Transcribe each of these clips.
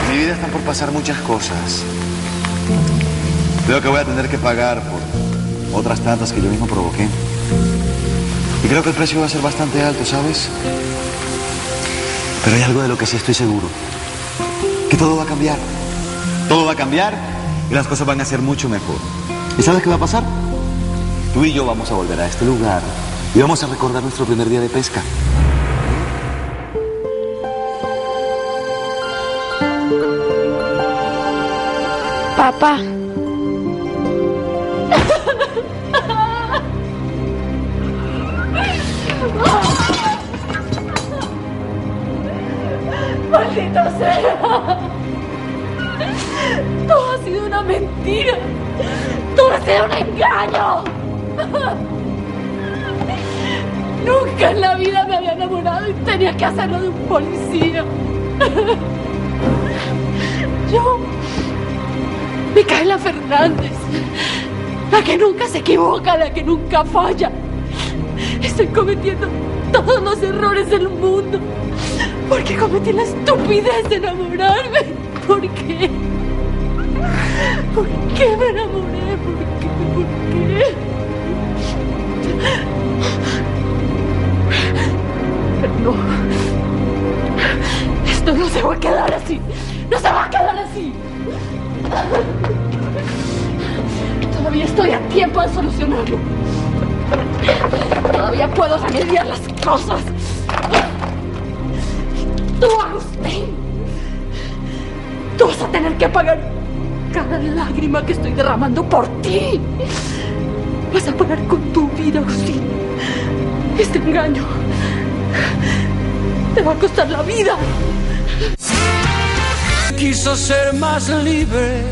mi vida están por pasar muchas cosas. Creo que voy a tener que pagar por otras tantas que yo mismo provoqué. Y creo que el precio va a ser bastante alto, ¿sabes? Pero hay algo de lo que sí estoy seguro. Que todo va a cambiar. Todo va a cambiar y las cosas van a ser mucho mejor. ¿Y sabes qué va a pasar? Tú y yo vamos a volver a este lugar y vamos a recordar nuestro primer día de pesca. Papá. ¡Maldita sea! Todo ha sido una mentira. Todo ha sido un engaño. Nunca en la vida me había enamorado y tenía que hacerlo de un policía. Yo, Micaela Fernández, la que nunca se equivoca, la que nunca falla. Estoy cometiendo todos los errores del mundo porque cometí la estupidez de enamorarme. ¿Por qué? ¿Por qué me enamoré? ¿Por qué? Pero no. Esto no se va a quedar así. No se va a quedar así. Todavía estoy a tiempo de solucionarlo. Todavía puedo remediar las cosas. Tú, Agustín, tú vas a tener que pagar cada lágrima que estoy derramando por ti. Vas a pagar con tu vida, Agustín. Este engaño te va a costar la vida. Quiso ser más libre.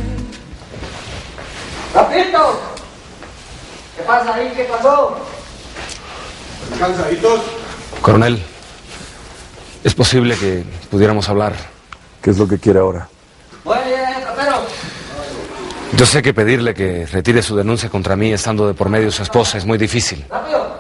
¡Rapito! ¿Qué pasa ahí? ¿Qué pasó? ¿Cansaditos? Coronel, ¿es posible que pudiéramos hablar? ¿Qué es lo que quiere ahora? Muy bien, rapero. Yo sé que pedirle que retire su denuncia contra mí estando de por medio su esposa es muy difícil. ¡Rápido!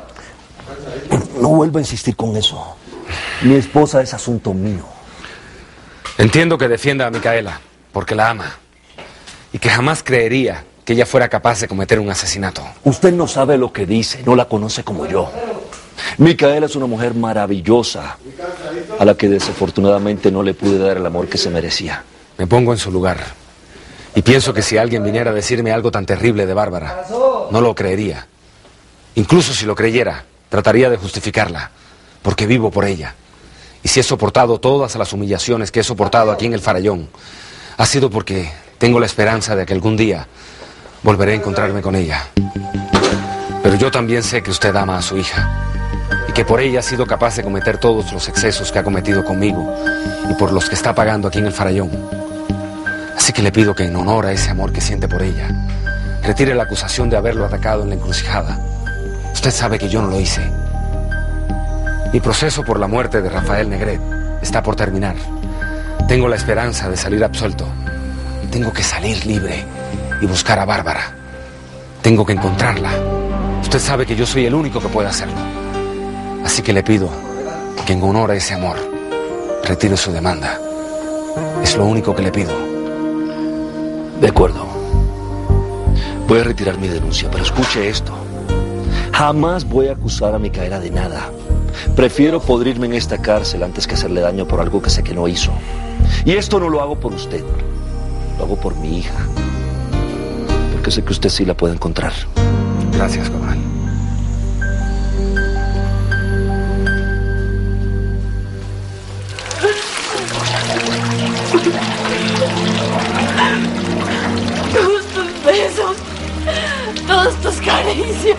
No vuelva a insistir con eso. Mi esposa es asunto mío. Entiendo que defienda a Micaela, porque la ama. Y que jamás creería que ella fuera capaz de cometer un asesinato. Usted no sabe lo que dice, no la conoce como yo. Micaela es una mujer maravillosa, a la que desafortunadamente no le pude dar el amor que se merecía. Me pongo en su lugar. Y pienso que si alguien viniera a decirme algo tan terrible de Bárbara, no lo creería. Incluso si lo creyera, trataría de justificarla, porque vivo por ella. Y si he soportado todas las humillaciones que he soportado aquí en el Farallón, ha sido porque tengo la esperanza de que algún día volveré a encontrarme con ella. Pero yo también sé que usted ama a su hija y que por ella ha sido capaz de cometer todos los excesos que ha cometido conmigo y por los que está pagando aquí en el Farallón. Así que le pido que en honor a ese amor que siente por ella, retire la acusación de haberlo atacado en la encrucijada. Usted sabe que yo no lo hice. Mi proceso por la muerte de Rafael Negret está por terminar. Tengo la esperanza de salir absuelto. Tengo que salir libre y buscar a Bárbara. Tengo que encontrarla. Usted sabe que yo soy el único que puede hacerlo. Así que le pido que en honor a ese amor retire su demanda. Es lo único que le pido. De acuerdo. Voy a retirar mi denuncia, pero escuche esto. Jamás voy a acusar a Micaela de nada. Prefiero podrirme en esta cárcel antes que hacerle daño por algo que sé que no hizo. Y esto no lo hago por usted. Lo hago por mi hija. Porque sé que usted sí la puede encontrar. Gracias, coronel. Todos tus besos, todas tus caricias,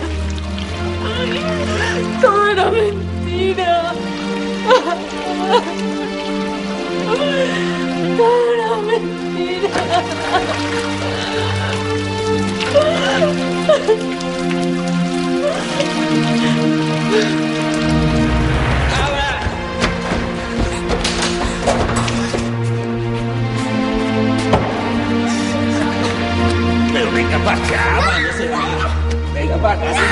todo era mentira. Todo era mentira. Pero venga para acá, man, no se va. Venga para acá.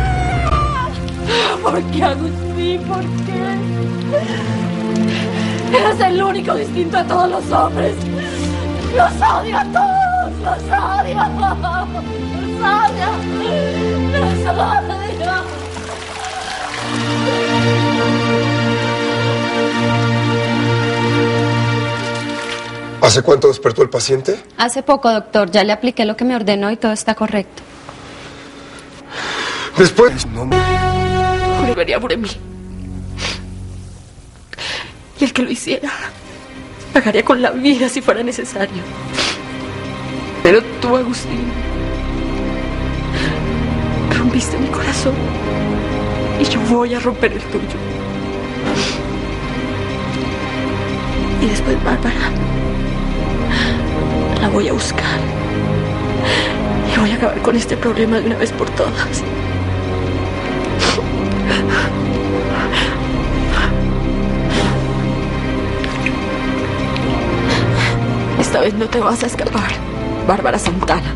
¿Por qué, Agustín? ¿Por qué? Eres el único distinto a todos los hombres. Los odio a todos. Los odio. Los odio. Los odio. ¿Hace cuánto despertó el paciente? Hace poco, doctor. Ya le apliqué lo que me ordenó y todo está correcto. Después... No. Juraría por mí. Y el que lo hiciera pagaría con la vida si fuera necesario. Pero tú, Agustín, rompiste mi corazón y yo voy a romper el tuyo. Y después Bárbara la voy a buscar y voy a acabar con este problema de una vez por todas. Esta vez no te vas a escapar, Bárbara Santana.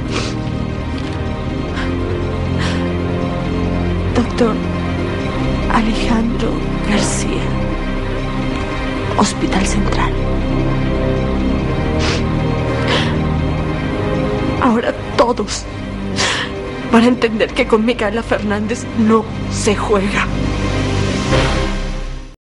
Doctor Alejandro García, Hospital Central. Ahora todos van a entender que con Micaela Fernández no se juega.